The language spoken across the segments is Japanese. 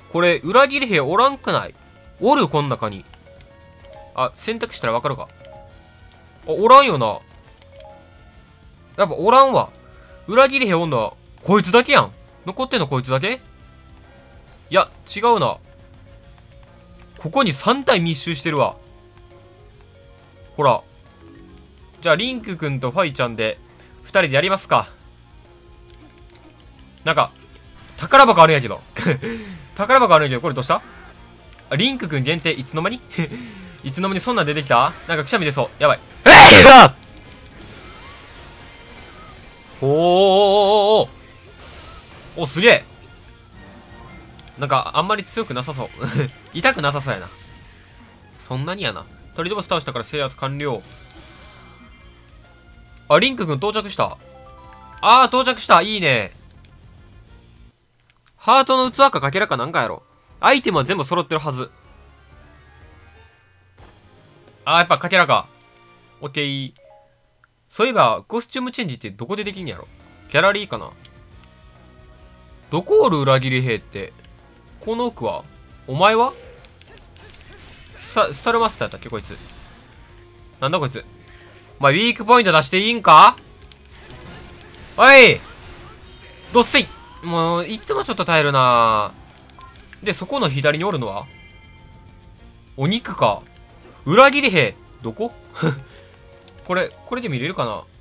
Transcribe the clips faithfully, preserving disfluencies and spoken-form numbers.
これ、裏切り兵おらんくない？おるこん中に。あ、選択したらわかるか。あ、おらんよな。やっぱおらんわ。裏切り兵おんのは、こいつだけやん。残ってんのこいつだけ？いや、違うな。ここにさん体密集してるわ。ほら。じゃあ、リンクくんとファイちゃんで、ふたりでやりますか。なんか、宝箱あるんやけど。宝箱あるんやけど、これどうした？あ、リンクくん限定、いつの間にいつの間にそんなん出てきた？なんかくしゃみ出そう。やばい。えい！おーおーおーおーおーお、すげえ。なんか、あんまり強くなさそう。痛くなさそうやな。そんなにやな。トリドボス倒したから制圧完了。あ、リンクくん到着した。あー、到着した。いいね。ハートの器かかけらかなんかやろ。アイテムは全部揃ってるはず。あー、やっぱかけらか。オッケー。そういえば、コスチュームチェンジってどこでできんやろ？ギャラリーかな？どこおる裏切り兵って。この奥は？お前は？スタ、スタルマスターやったっけこいつ。なんだこいつ。お前、ウィークポイント出していいんか？おい！どっせい！もう、いつもちょっと耐えるなぁ。で、そこの左におるのは？お肉か。裏切り兵。どこ？これ、これで見れるかな？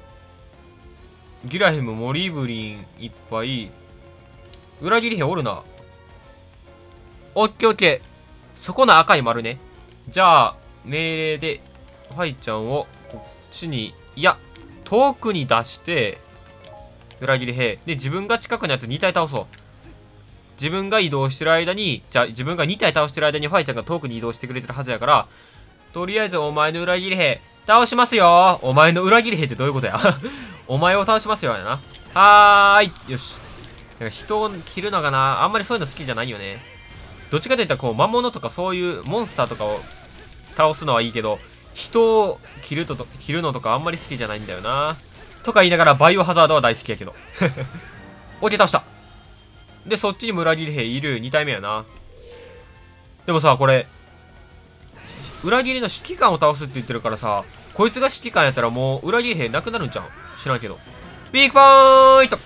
ギラヘム、モリブリン、いっぱい。裏切り兵おるな。オッケーオッケー。そこの赤い丸ね。じゃあ、命令で、ファイちゃんを、こっちに、いや、遠くに出して、裏切り兵。で、自分が近くのやつに体倒そう。自分が移動してる間に、じゃあ自分がに体倒してる間にファイちゃんが遠くに移動してくれてるはずやから、とりあえずお前の裏切り兵、倒しますよ。お前の裏切り兵ってどういうことや？お前を倒しますよやな。はーい。よし。なんか人を切るのがな、あんまりそういうの好きじゃないよね。どっちかといったらこう、魔物とかそういうモンスターとかを倒すのはいいけど、人を切るとと、切るのとかあんまり好きじゃないんだよな。とか言いながらバイオハザードは大好きやけど。オッケー倒した。で、そっちにも裏切り兵いるに体目やな。でもさ、これ、裏切りの指揮官を倒すって言ってるからさ、こいつが指揮官やったらもう裏切り兵なくなるんじゃん。知らんけど。ビークポーイント！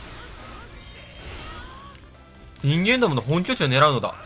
人間どもの本拠地を狙うのだ。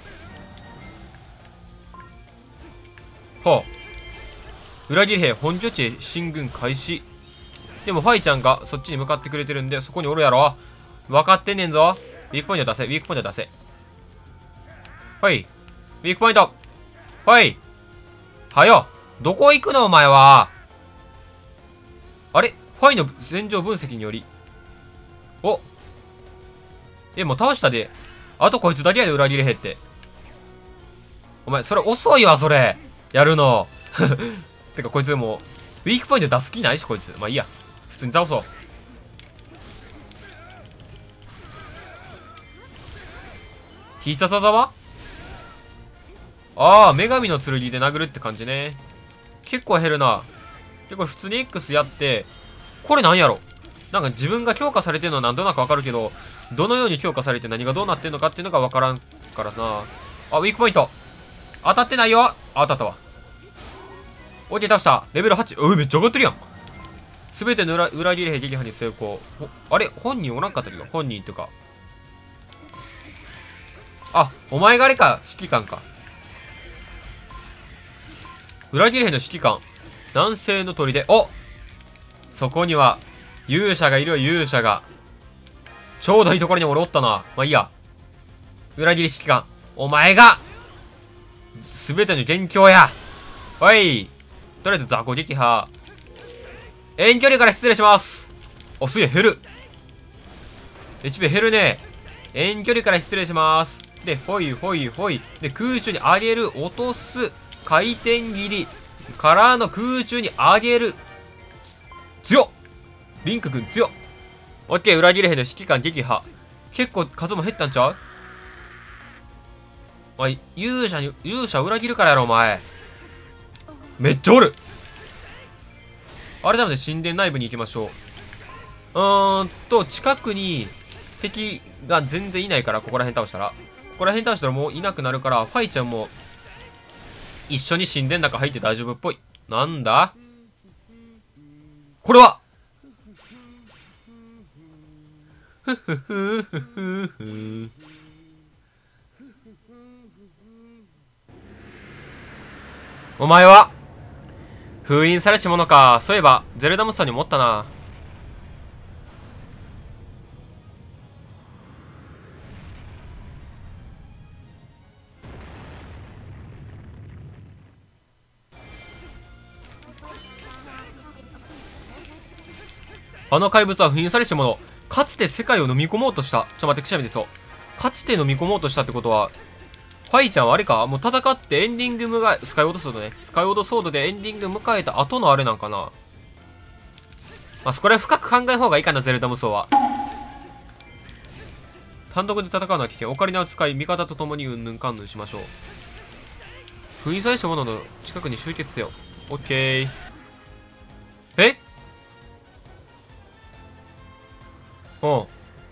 はあ。裏切り兵本拠地へ進軍開始。でもファイちゃんがそっちに向かってくれてるんで、そこにおるやろ。分かってんねんぞ。ウィークポイント出せ、ウィークポイント出せ。はい。ウィークポイント。はい。はよ。どこ行くのお前は。あれファイの戦場分析により。お。え、もう倒したで。あとこいつだけやで、裏切り兵って。お前、それ遅いわ、それ。やるの。てか、こいつもう、ウィークポイント出す気ないし、こいつ。まあいいや。普通に倒そう。必殺技は？ああ、女神の剣で殴るって感じね。結構減るな。で、これ普通に X やって、これなんやろ？なんか自分が強化されてるのはなんとなくわかるけど、どのように強化されて何がどうなってんのかっていうのがわからんからな。あ、ウィークポイント。当たってないよ。あ、当たったわ。オッケー倒した。レベルはち。うめっちゃ上がってるやん。すべての裏、裏切り兵撃破に成功。あれ本人おらんかったけど、本人っていうか。あ、お前があれか。指揮官か。裏切り兵の指揮官。南西の砦。お！そこには、勇者がいるよ、勇者が。ちょうどいいところに俺おったな。まあいいや。裏切り指揮官。お前が、すべての元凶や。おい。とりあえず雑魚撃破。遠距離から失礼します。お、すげえ、減る。エイチピー 減るね。遠距離から失礼します。で、ほいほいほい。で、空中に上げる、落とす、回転切り、からの空中に上げる。強っ！リンクくん強っ！オッケー、裏切り兵の指揮官撃破。結構数も減ったんちゃう？お前、勇者に、勇者裏切るからやろ、お前。めっちゃおる！改めて神殿内部に行きましょう。うーんと、近くに敵が全然いないから、ここら辺倒したら。 こら辺倒したらもういなくなるから、ファイちゃんも一緒に神殿の中入って大丈夫っぽい。なんだこれはふふふふふふ。お前は封印されし者か。そういえばゼルダムスターにもおったな。あの怪物は封印されし者。かつて世界を飲み込もうとした。ちょ、待って、くしゃみですよ。かつて飲み込もうとしたってことは、ファイちゃんはあれかもう戦ってエンディング迎え、スカイオードソードね。スカイオードソードでエンディング迎えた後のあれなんかな。まあ、そこら深く考えん方がいいかな、ゼルダ無双は。単独で戦うのは危険。オカリナを使い、味方と共にうんぬんかんぬんしましょう。封印されし者の近くに集結せよ。オッケー。えうん。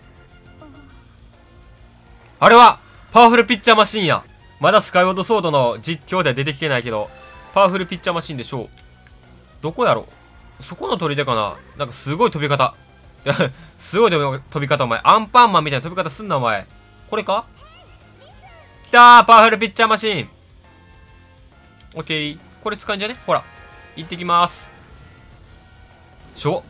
あれはパワフルピッチャーマシンや。まだスカイウォードソードの実況では出てきてないけど、パワフルピッチャーマシンでしょう。どこやろそこの砦かな。なんかすごい飛び方。いや、すごい飛び方お前。アンパンマンみたいな飛び方すんなお前。これかきたーパワフルピッチャーマシン。オッケー。これ使うんじゃねほら。行ってきます。しょ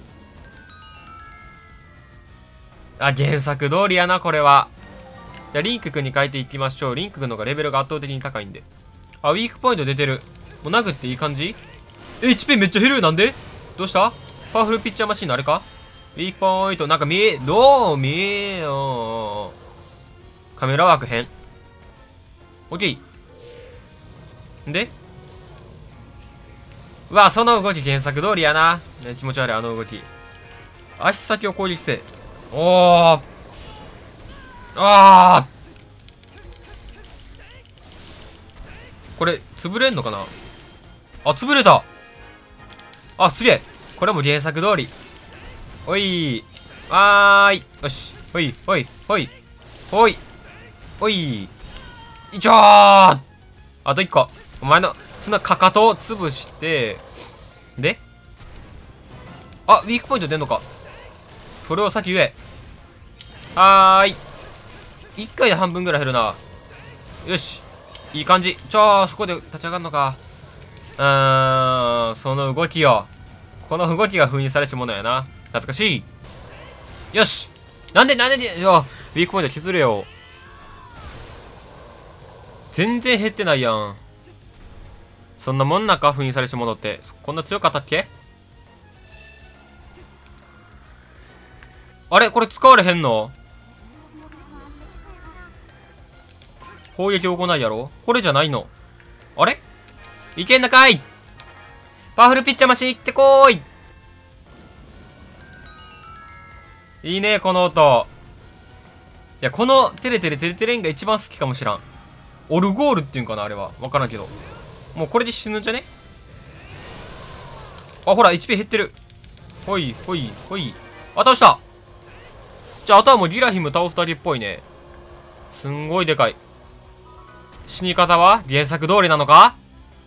あ、原作通りやな、これは。じゃあ、リンク君に変えていきましょう。リンク君の方がレベルが圧倒的に高いんで。あ、ウィークポイント出てる。もう殴っていい感じ？え、エイチピー めっちゃ減る。なんで？どうした？パワフルピッチャーマシンのあれか？ウィークポイント、なんか見え、どう見えよー。カメラワーク変。オッケー。んで？うわ、その動き原作通りやな。ね、気持ち悪い、あの動き。足先を攻撃せ。おー。あー。これ、潰れんのかなあ、潰れた。あ、すげえ。これも原作通り。おい。わーい。よし。ほい、ほい、ほい。ほい。ほい。いちょー。あと一個。お前の、そんなかかとを潰して、であ、ウィークポイント出んのか。それを先言え。はーい。一回で半分ぐらい減るな。よし。いい感じ。ちょー、そこで立ち上がるのか。うーん、その動きよ。この動きが封印されし者やな。懐かしい。よし。なんで、なんで、よ、ウィークポイント削れよ。全然減ってないやん。そんなもんなんか封印されし者って。こんな強かったっけ？あれこれ使われへんの？攻撃を行いやろ？これじゃないの？あれいけんのかい？パワフルピッチャーマシン行ってこーい。いいね、この音。いや、このテレテレテレテレンが一番好きかもしらん。オルゴールっていうんかなあれは。わからんけど。もうこれで死ぬんじゃね？あ、ほら、エイチピー 減ってる。ほい、ほい、ほい。あ、倒した。じゃあ、あとはもうギラヒム倒すだけっぽいね。すんごいでかい。死に方は原作通りなのか？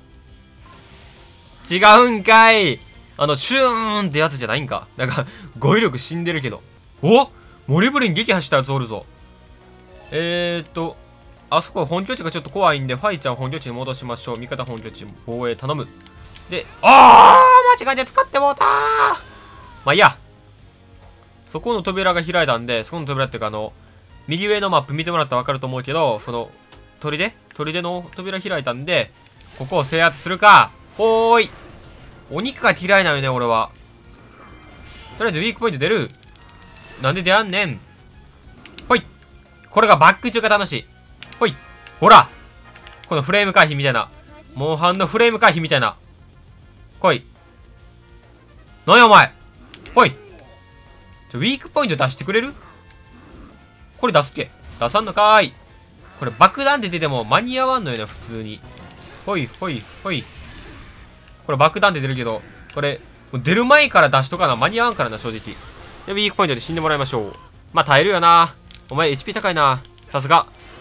違うんかい。あの、シューンってやつじゃないんか。なんか、語彙力死んでるけど。おモリブリン撃破したやつおるぞ。えーっと、あそこ本拠地がちょっと怖いんで、ファイちゃん本拠地に戻しましょう。味方本拠地防衛頼む。で、あー間違えて使ってもうたー。まあいいや。そこの扉が開いたんで、そこの扉っていうかあの、右上のマップ見てもらったらわかると思うけど、その、砦砦の扉開いたんで、ここを制圧するか。ほーい。お肉が嫌いなのよね、俺は。とりあえずウィークポイント出る。なんで出やんねん。ほい。これがバック中が楽しい。ほい。ほら。このフレーム回避みたいな。モンハンのフレーム回避みたいな。来い。なんやお前。ほい。ちょ、ウィークポイント出してくれる？これ出すっけ？出さんのかーい。これ爆弾で出ても間に合わんのよね、普通に。ほい、ほい、ほい。これ爆弾で出るけど、これ、出る前から出しとかな、間に合わんからな、正直。で、ウィークポイントで死んでもらいましょう。まあ、耐えるよな。お前、エイチピー 高いな。さすが。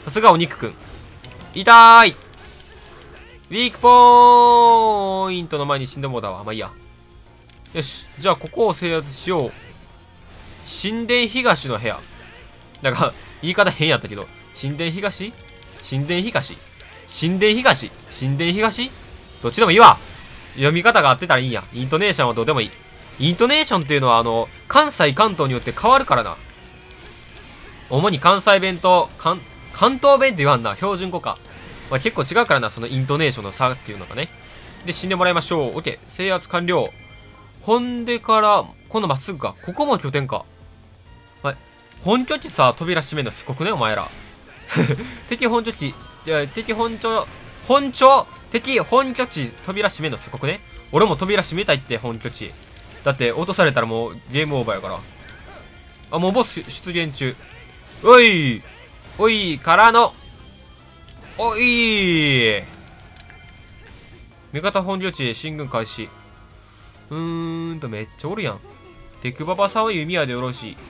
さすがお肉くん。痛ーい。ウィークポイントの前に死んでもうだわ。まあいいや。よし。じゃあここを制圧しよう。神殿東の部屋。なんか、言い方変やったけど。神殿東神殿東神殿東神殿東どっちでもいいわ。読み方が合ってたらいいんや。イントネーションはどうでもいい。イントネーションっていうのはあの、関西関東によって変わるからな。主に関西弁と、関、関東弁って言わんな。標準語か。まあ、結構違うからな、そのイントネーションの差っていうのがね。で、死んでもらいましょう。オッケー。制圧完了。ほんでから、今度まっすぐか。ここも拠点か。はい。本拠地さ、扉閉めんのすごくね、お前ら。敵本拠地、いや、敵本拠、本拠、敵本拠地、扉閉めんのすごくね。俺も扉閉めたいって、本拠地。だって、落とされたらもうゲームオーバーやから。あ、もうボス出現中。おいおいからの、おい味方本領地へ進軍開始。うーんと、めっちゃおるやん。テクババさんは弓矢でよろしい。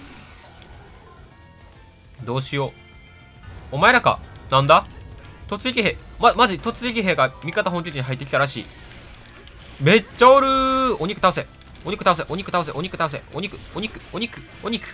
どうしよう。お前らか。なんだ突撃兵。ま、まじ突撃兵が味方本拠地に入ってきたらしい。めっちゃおるー。お肉倒せ。お肉倒せ。お肉倒せ。お肉倒せ。お肉、お肉、お肉、お肉。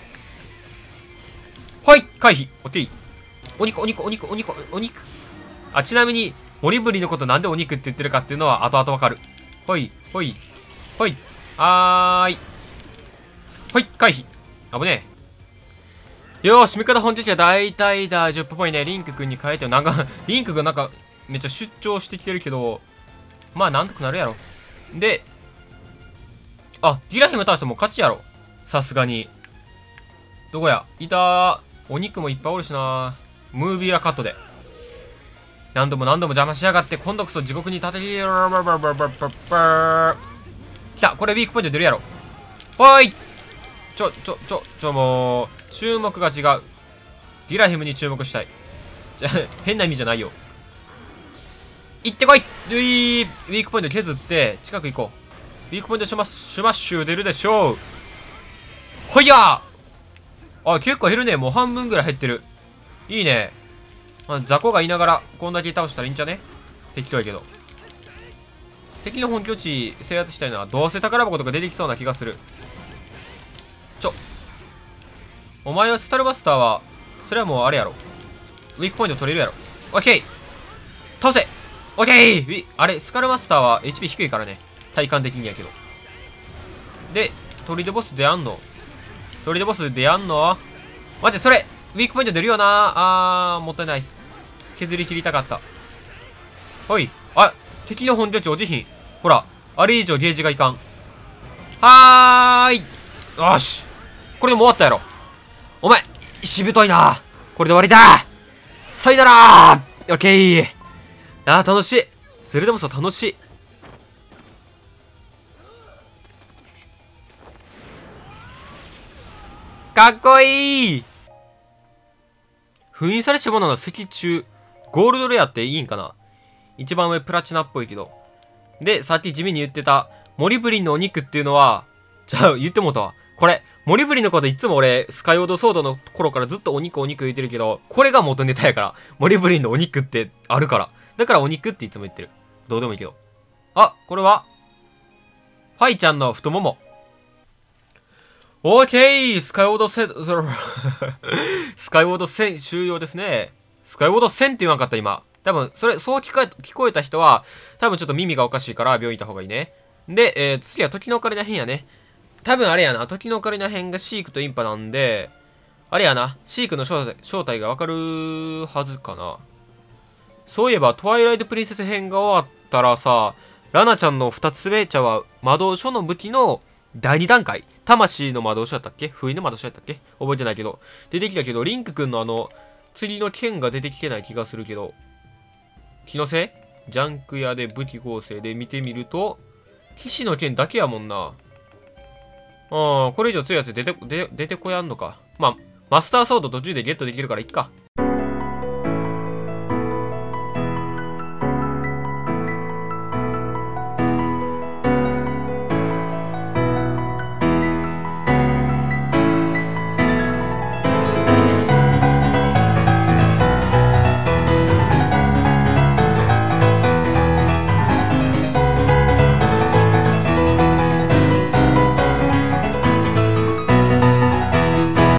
はい、回避。オッケー。お肉、お肉、お肉、お肉、お肉。あ、ちなみに、モリブリのことなんでお肉って言ってるかっていうのは後々わかる。ほい、ほい、ほい。はーい。ほい、回避。危ねえ。よーし、味方本拠地は大体大丈夫っぽいね。リンク君に変えてよ。なんか、リンクがなんか、めっちゃ出張してきてるけど、まあ、なんとかなるやろ。で、あ、ギラヒム倒してもう勝ちやろ。さすがに。どこやいたー。お肉もいっぱいおるしな。ムービーラカットで。何度も何度も邪魔しやがって、今度こそ地獄に立てりー。来た。これウィークポイント出るやろ。ほーい。ちょ、ちょ、ちょ、ちょ、もう、注目が違う。ギラヒムに注目したい。じゃ、変な意味じゃないよ。行ってこい。ウィー、ウィークポイント削って、近く行こう。ウィークポイントシュマッシュマッシュ出るでしょう。ほいやー。あ、結構減るね。もう半分ぐらい減ってる。いいね。まあ、雑魚がいながら、こんだけ倒したらいいんじゃね。適当やけど。敵の本拠地制圧したいのは、どうせ宝箱とか出てきそうな気がする。ちょ。お前はスタルバスターは、それはもうあれやろ。ウィークポイント取れるやろ。オッケー倒せオッケーウィあれ、スカルマスターは エイチピー 低いからね。体感的にやけど。で、砦ボス出やんの砦ボス出やんの待って、それウィークポイント出るよなあー、もったいない。削り切りたかった。ほい。あ、敵の本拠地落ちひん。ほら、あれ以上ゲージがいかん。はーい。よし。これでも終わったやろ。お前、しぶといな。これで終わりだ。さよならー。オッケー。あー、楽しい。ゼルダボスは楽しい。かっこいい。封印されし者の石柱。ゴールドレアっていいんかな。一番上プラチナっぽいけど。で、さっき地味に言ってた、モリブリンのお肉っていうのは、じゃあ言ってもうたわ。これ、モリブリンのこといつも俺、スカイオードソードの頃からずっとお肉お肉言ってるけど、これが元ネタやから。モリブリンのお肉ってあるから。だからお肉っていつも言ってる。どうでもいいけど。あ、これはファイちゃんの太もも。オーケースカイウォード戦、スカイウォード戦終了ですね。スカイウォード戦って言わなかった今。多分、それ、そう聞こえ、聞こえた人は、多分ちょっと耳がおかしいから病院行った方がいいね。で、えー、次は時のオカリナ編やね。多分あれやな、時のオカリナ編がシークとインパなんで、あれやな、シークの正体、正体がわかるはずかな。そういえば、トワイライトプリンセス編が終わったらさ、ラナちゃんの二つ目茶は魔導書の武器のだいに段階。魂の魔導書やったっけ不意の魔導書やったっけ覚えてないけど。出てきたけど、リンクくんのあの、釣りの剣が出てきてない気がするけど。気のせいジャンク屋で武器構成で見てみると、騎士の剣だけやもんな。ああ、これ以上強いやつ出て、出てこやんのか。まあ、マスターソード途中でゲットできるからいっか。